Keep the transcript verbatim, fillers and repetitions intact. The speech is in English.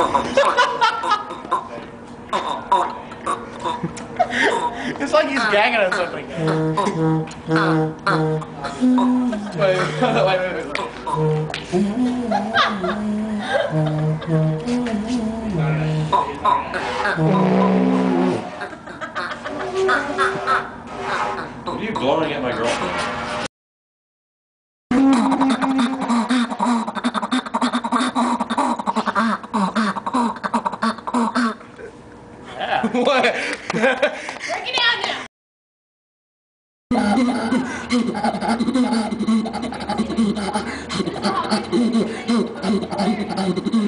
It's like he's gagging on something. Wait, wait, wait, wait. What are you blowing at my girlfriend? Yeah. What? Break it down now.